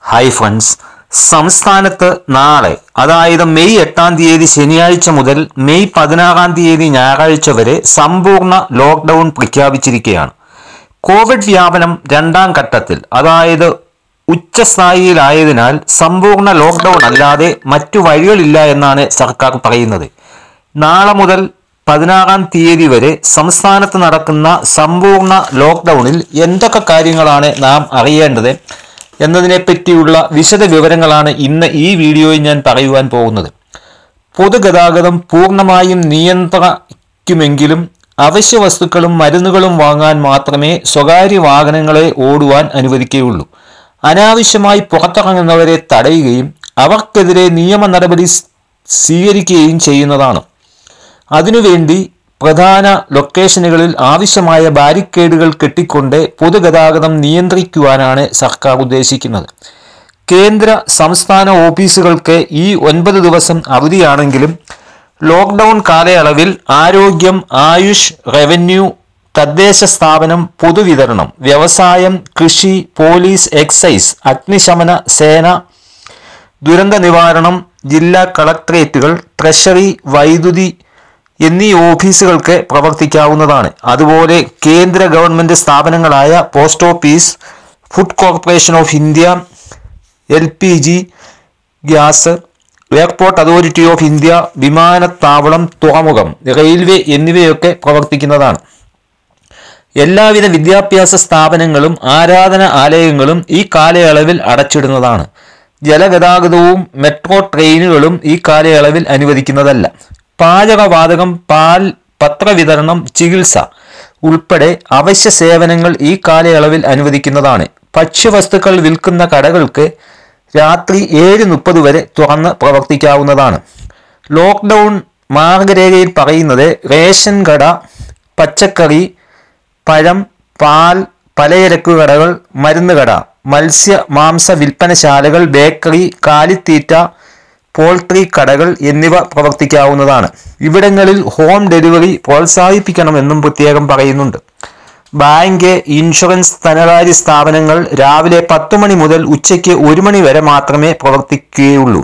Hi friends, സംസ്ഥാനത്ത് നാളെ അതായത് മെയ് 8-ാം തീയതി ശനിയാഴ്ച മുതൽ മെയ് 16-ാം തീയതി ഞായറാഴ്ച വരെ സമ്പൂർണ്ണ ലോക്ക്ഡൗൺ പ്രഖ്യാപിച്ചിരിക്കുകയാണ്. കോവിഡ് വ്യാപനം രണ്ടാം ഘട്ടത്തിൽ അതായത് ഉച്ചസ്ഥായിയിലായതിനാൽ സമ്പൂർണ്ണ ലോക്ക്ഡൗൺ അല്ലാതെ മറ്റു വഴികളില്ല എന്നാണ് സർക്കാർ പറയുന്നത്. നാളെ മുതൽ 16-ാം തീയതി വരെ സംസ്ഥാനത്ത് നടക്കുന്ന സമ്പൂർണ്ണ ലോക്ക്ഡൗണിൽ എന്തൊക്കെ കാര്യങ്ങളാണ് നാം അറിയേണ്ടത് എന്നതിനെപ്പറ്റിയുള്ള വിശദ വിവരങ്ങളാണ് ഇന്ന് ഈ വീഡിയോയിൽ ഞാൻ പറയുവാൻ പോകുന്നത്. പൊതുഗതാഗതം പൂർണ്ണമായും നിയന്ത്രിക്കുമെങ്കിലും അവശ്യ വസ്തുക്കളും മരുന്നുകളും വാങ്ങാൻ മാത്രമേ സ്വകാര്യ വാഹനങ്ങളെ ഓടുവാൻ അനുവദിക്കുകയുള്ളൂ. അനാവശ്യമായി പുറത്തിറങ്ങുന്നവരെ തടയുകയും അവർക്കെതിരെ നിയമ നടപടി സ്വീകരിക്കുകയും ചെയ്യുന്നതാണ്. അതിനുവേണ്ടി പ്രധാന ലൊക്കേഷനുകളിൽ ആവശ്യമായ ബാരിക്കേഡുകൾ കെട്ടിക്കൊണ്ട് പൊതുഗതാഗതം നിയന്ത്രിക്കുവാനാണ് സർക്കാർ ഉദ്ദേശിക്കുന്നത്. കേന്ദ്ര സംസ്ഥാന ഓഫീസുകൾക്ക് ഈ 9 ദിവസം അവധിയാണെങ്കിലും ലോക്ക്ഡൗൺ കാലയളവിൽ ആരോഗ്യം, ആയുഷ്, റവന്യൂ, തദ്ദേശ സ്ഥാപനം, പൊതുവിതരണം, വ്യവസായം, കൃഷി, പോലീസ്, എക്സൈസ്, അഗ്നിശമന സേന, ദുരന്ത നിവാരണം, ജില്ലാ കളക്ടറേറ്റുകൾ, ട്രഷറി, വൈദ്യുതി എന്നീ ഓഫീസുകൾക്ക് പ്രവർത്തിക്കാവുന്നതാണ്. അതുപോലെ കേന്ദ്ര ഗവൺമെൻറ് സ്ഥാപനങ്ങളായ post office, food corporation of India, LPG gas, airport authority of India, വിമാനത്താവളം, തുറമുഖം, റെയിൽവേ എന്നിവയൊക്കെ പ്രവർത്തിക്കുന്നതാണ്. എല്ലാവിധ വിദ്യാഭ്യാസ സ്ഥാപനങ്ങളും ആരാധന ആലയങ്ങളും ഈ കാലയളവിൽ അടച്ചിടുന്നതാണ്. ജലഗതാഗതവും മെട്രോ ട്രെയിനുകളും ഈ കാലയളവിൽ അനുവദിക്കുന്നതല്ല. പാചകവാതകം, പാൽ, പത്രവിതരണം, ചികിത്സ ഉൾപ്പെടെ അവശ്യ സേവനങ്ങൾ ഈ കാലയളവിൽ അനുവദിക്കുന്നതാണ്. ഭക്ഷ്യവസ്തുക്കൾ വിൽക്കുന്ന കടകൾക്ക് രാത്രി 7:30 വരെ തുറന്ന് പ്രവർത്തിക്കാവുന്നതാണ്. ലോക്ക്ഡൗൺ മാർഗരേഖയിൽ പറയുന്നത് റേഷൻ കട, പച്ചക്കറി, പഴം, പാൽ, പലചരക്ക് കടകൾ, മരുന്ന് കട, മത്സ്യ മാംസ വിൽപ്പനശാലകൾ, ബേക്കറി, കാലിത്തീറ്റ, പോൾട്രി കടകൾ എന്നിവ പ്രവർത്തിക്കാവുന്നതാണ്. ഇവിടങ്ങളിൽ ഹോം ഡെലിവറി പ്രോത്സാഹിപ്പിക്കണമെന്നും പ്രത്യേകം പറയുന്നുണ്ട്. ബാങ്ക്, ഇൻഷുറൻസ്, ധനകാര്യ സ്ഥാപനങ്ങൾ രാവിലെ 10 മണി മുതൽ ഉച്ചയ്ക്ക് 1 മണി വരെ മാത്രമേ പ്രവർത്തിക്കുകയുള്ളൂ.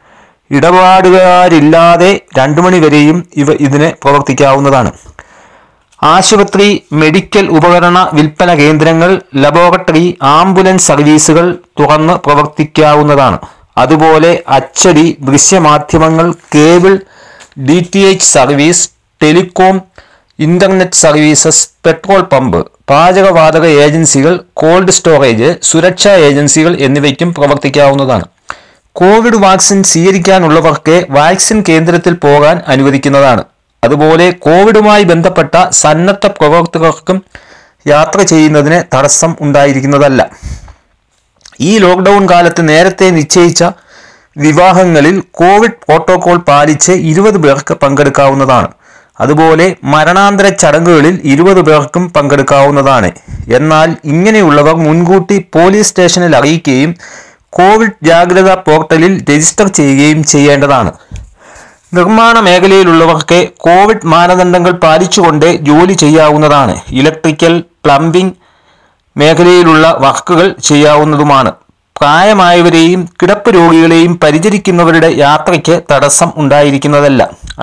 ഇടപാടുകാരില്ലാതെ 2 മണി വരെയും ഇതിന് പ്രവർത്തിക്കാവുന്നതാണ്. ആശുപത്രി, മെഡിക്കൽ ഉപകരണ വിൽപ്പന കേന്ദ്രങ്ങൾ, ലബോറട്ടറി, ആംബുലൻസ് സർവീസുകൾ തുറന്ന് പ്രവർത്തിക്കാവുന്നതാണ്. അതുപോലെ അച്ചടി, ദൃശ്യമാധ്യമങ്ങൾ, cable, DTH service, telecom, internet services, petrol pump, പാചകവാതക ഏജൻസികൾ, കോൾഡ് സ്റ്റോറേജ്, സുരക്ഷാ ഏജൻസികൾ എന്നിവയ്ക്കും പ്രവർത്തിക്കാവുന്നതാണ്. കോവിഡ് വാക്സിൻ സ്വീകരിക്കാനുള്ളവർക്ക് വാക്സിൻ കേന്ദ്രത്തിൽ പോകാൻ അനുവദിക്കുന്നതാണ്. അതുപോലെ കോവിഡുമായി ബന്ധപ്പെട്ട സന്നദ്ധ പ്രവർത്തകർക്കും യാത്ര ചെയ്യുന്നതിന് തടസ്സം ഉണ്ടായിരിക്കുന്നതല്ല. ഈ ലോക്ക്ഡൗൺ കാലത്ത് നേരത്തെ നിശ്ചയിച്ച വിവാഹങ്ങളിൽ കോവിഡ് പ്രോട്ടോകോൾ പാലിച്ച് 20 പേർക്ക് പങ്കെടുക്കാവുന്നതാണ്. അതുപോലെ മരണാന്തര ചടങ്ങുകളിൽ 20 പേർക്കും പങ്കെടുക്കാവുന്നതാണ്. എന്നാൽ ഇങ്ങനെയുള്ളവർ മുൻകൂട്ടി പോലീസ് സ്റ്റേഷനിൽ അറിയിക്കുകയും കോവിഡ് ജാഗ്രതാ പോർട്ടലിൽ രജിസ്റ്റർ ചെയ്യുകയും ചെയ്യേണ്ടതാണ്. നിർമ്മാണ മേഖലയിലുള്ളവർക്ക് കോവിഡ് മാനദണ്ഡങ്ങൾ പാലിച്ചുകൊണ്ട് ജോലി ചെയ്യാവുന്നതാണ്. ഇലക്ട്രിക്കൽ, പ്ലംബിംഗ് മേഖലയിലുള്ള വർക്കുകൾ ചെയ്യാവുന്നതുമാണ്. പ്രായമായവരെയും കിടപ്പ് രോഗികളെയും പരിചരിക്കുന്നവരുടെ യാത്രയ്ക്ക് തടസ്സം ഉണ്ടായിരിക്കുന്നതല്ല.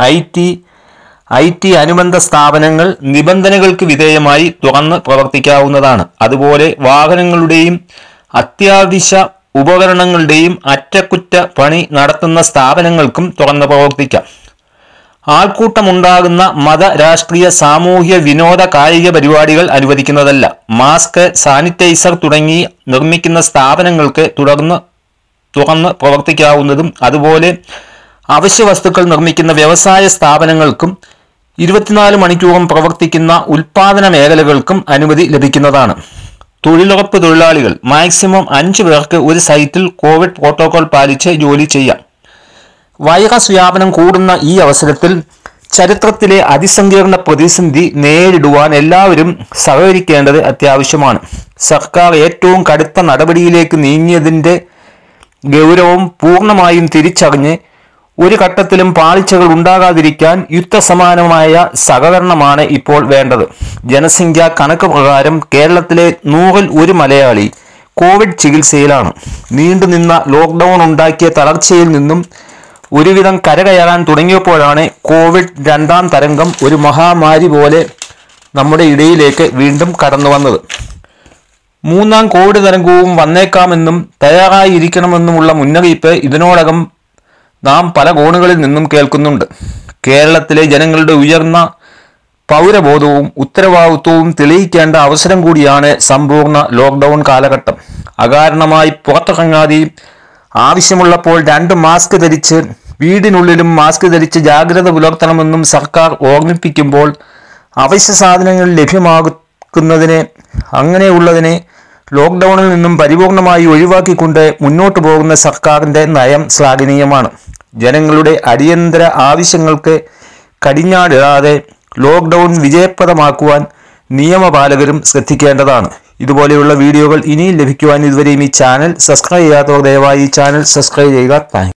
IT അനുബന്ധ സ്ഥാപനങ്ങൾ നിബന്ധനകൾക്ക് വിധേയമായി തുറന്ന് പ്രവർത്തിക്കാവുന്നതാണ്. അതുപോലെ വാഹനങ്ങളുടെയും അത്യാവശ്യ ഉപകരണങ്ങളുടെയും അറ്റകുറ്റ പണി നടത്തുന്ന സ്ഥാപനങ്ങൾക്കും തുറന്ന് പ്രവർത്തിക്കാം. ആൾക്കൂട്ടമുണ്ടാകുന്ന മത, രാഷ്ട്രീയ, സാമൂഹ്യ, വിനോദ, കായിക പരിപാടികൾ അനുവദിക്കുന്നതല്ല. മാസ്ക്, സാനിറ്റൈസർ തുടങ്ങി നിർമ്മിക്കുന്ന സ്ഥാപനങ്ങൾക്ക് തുറന്ന് പ്രവർത്തിക്കാവുന്നതും അതുപോലെ അവശ്യ വസ്തുക്കൾ നിർമ്മിക്കുന്ന വ്യവസായ സ്ഥാപനങ്ങൾക്കും 24 മണിക്കൂറും പ്രവർത്തിക്കുന്ന ഉൽപാദന മേഖലകൾക്കും അനുമതി ലഭിക്കുന്നതാണ്. തൊഴിലുറപ്പ് തൊഴിലാളികൾ മാക്സിമം 5 പേർക്ക് ഒരു സൈറ്റിൽ കോവിഡ് പ്രോട്ടോകോൾ പാലിച്ച് ജോലി ചെയ്യാം. വൈറസ് വ്യാപനം കൂടുന്ന ഈ അവസരത്തിൽ ചരിത്രത്തിലെ അതിസങ്കീർണ പ്രതിസന്ധി നേരിടുവാൻ എല്ലാവരും സഹകരിക്കേണ്ടത് അത്യാവശ്യമാണ്. സർക്കാർ ഏറ്റവും കടുത്ത നടപടിയിലേക്ക് നീങ്ങിയതിൻ്റെ ഗൗരവം പൂർണ്ണമായും തിരിച്ചറിഞ്ഞ് ഒരു ഘട്ടത്തിലും പാളിച്ചകൾ ഉണ്ടാകാതിരിക്കാൻ യുദ്ധസമാനമായ സഹകരണമാണ് ഇപ്പോൾ വേണ്ടത്. ജനസംഖ്യാ കണക്ക് പ്രകാരം കേരളത്തിലെ 100-ൽ 1 മലയാളി കോവിഡ് ചികിത്സയിലാണ്. നീണ്ടുനിന്ന ലോക്ക്ഡൌൺ ഉണ്ടാക്കിയ തളർച്ചയിൽ നിന്നും ഒരുവിധം കരകയറാൻ തുടങ്ങിയപ്പോഴാണ് കോവിഡ് രണ്ടാം തരംഗം ഒരു മഹാമാരി പോലെ നമ്മുടെ ഇടയിലേക്ക് വീണ്ടും കടന്നു വന്നത്. മൂന്നാം കോവിഡ് തരംഗവും വന്നേക്കാമെന്നും തയ്യാറായിരിക്കണമെന്നുമുള്ള മുന്നറിയിപ്പ് ഇതിനോടകം നാം പല കോണുകളിൽ നിന്നും കേൾക്കുന്നുണ്ട്. കേരളത്തിലെ ജനങ്ങളുടെ ഉയർന്ന പൗരബോധവും ഉത്തരവാദിത്വവും തെളിയിക്കേണ്ട അവസരം കൂടിയാണ് സമ്പൂർണ്ണ ലോക്ക്ഡൌൺ കാലഘട്ടം. അകാരണമായി പുറത്തിറങ്ങാതെയും ആവശ്യമുള്ളപ്പോൾ 2 മാസ്ക് ധരിച്ച് വീടിനുള്ളിലും മാസ്ക് ധരിച്ച് ജാഗ്രത പുലർത്തണമെന്നും സർക്കാർ ഓർമ്മിപ്പിക്കുമ്പോൾ അവശ്യ സാധനങ്ങൾ ലഭ്യമാക്കുന്നതിനെ അങ്ങനെയുള്ളതിനെ ലോക്ക്ഡൌണിൽ നിന്നും പരിപൂർണമായി ഒഴിവാക്കിക്കൊണ്ട് മുന്നോട്ടു പോകുന്ന സർക്കാരിൻ്റെ നയം ശ്ലാഘനീയമാണ്. ജനങ്ങളുടെ അടിയന്തര ആവശ്യങ്ങൾക്ക് കടിഞ്ഞാണിടാതെ ലോക്ക്ഡൌൺ വിജയപ്രദമാക്കുവാൻ നിയമപാലകരും ശ്രദ്ധിക്കേണ്ടതാണ്. ഇതുപോലെയുള്ള വീഡിയോകൾ ഇനിയും ലഭിക്കുവാൻ ഇതുവരെയും ഈ ചാനൽ സബ്സ്ക്രൈബ് ചെയ്യാത്തവർ ദയവായി ഈ ചാനൽ സബ്സ്ക്രൈബ് ചെയ്യുക. താങ്ക്